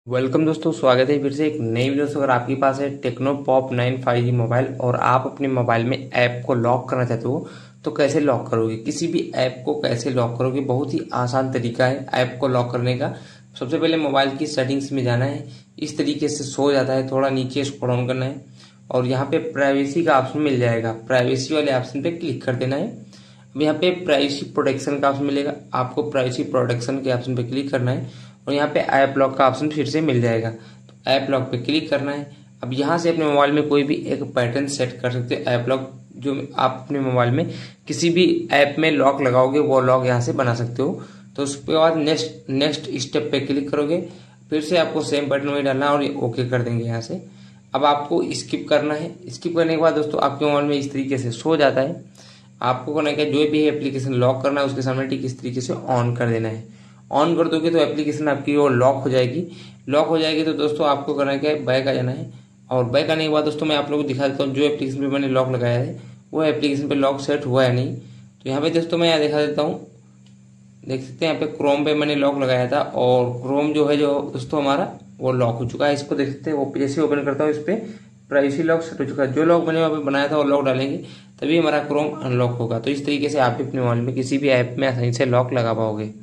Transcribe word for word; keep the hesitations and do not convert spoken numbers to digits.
Welcome दोस्तों, स्वागत है फिर से एक नई वीडियो से। अगर आपके पास है Tecno Pop nine five G mobile और आप अपने मोबाइल में ऐप को लॉक करना चाहते हो तो कैसे लॉक करोगे, किसी भी ऐप को कैसे लॉक करोगे, बहुत ही आसान तरीका है ऐप को लॉक करने का। सबसे पहले मोबाइल की सेटिंग्स में जाना है, इस तरीके से शो जाता है, थोड़ा नीचे स्क्रॉल डाउन करना है और यहाँ पे प्राइवेसी का ऑप्शन मिल जाएगा। प्राइवेसी वाले ऑप्शन पे क्लिक कर देना है। अब यहाँ पे प्राइवेसी प्रोटेक्शन का ऑप्शन मिलेगा, आपको प्राइवेसी प्रोटेक्शन के ऑप्शन पे क्लिक करना है और यहाँ पे ऐप लॉक का ऑप्शन फिर से मिल जाएगा, तो ऐप लॉक पे क्लिक करना है। अब यहाँ से अपने मोबाइल में कोई भी एक पैटर्न सेट कर सकते हो। ऐप लॉक जो आप अपने मोबाइल में किसी भी ऐप में लॉक लगाओगे वो लॉक यहाँ से बना सकते हो। तो उसके बाद नेक्स्ट नेक्स्ट स्टेप पे क्लिक करोगे, फिर से आपको सेम बटन वही डालना है और ये ओके कर देंगे यहाँ से। अब आपको स्किप करना है। स्किप करने के बाद दोस्तों आपके मोबाइल में इस तरीके से शो जाता है। आपको करना है जो भी एप्लीकेशन लॉक करना है उसके सामने ठीक इस तरीके से ऑन कर देना है। ऑन कर दोगे तो एप्लीकेशन आपकी वो लॉक हो जाएगी। लॉक हो जाएगी तो दोस्तों आपको करना क्या है, बैक आ जाना है और बैक आने के बाद दोस्तों मैं आप लोगों को दिखा देता हूँ जो एप्लीकेशन पे मैंने लॉक लगाया है वो एप्लीकेशन पे लॉक सेट हुआ है नहीं। तो यहाँ पे दोस्तों मैं यहाँ दिखा देता हूँ, देख सकते हैं यहाँ पे क्रोम पे मैंने लॉक लगाया था और क्रोम जो है जो दोस्तों हमारा वो लॉक हो चुका है। इसको देख सकते हैं, वो जैसे ओपन करता हूँ इस पर प्राइवेसी लॉक सेट हो चुका है। जो लॉक मैंने वहाँ पे बनाया था वो लॉक डालेंगे तभी हमारा क्रोम अनलॉक होगा। तो इस तरीके से आप भी अपने मोबाइल में किसी भी ऐप में आसानी से लॉक लगा पाओगे।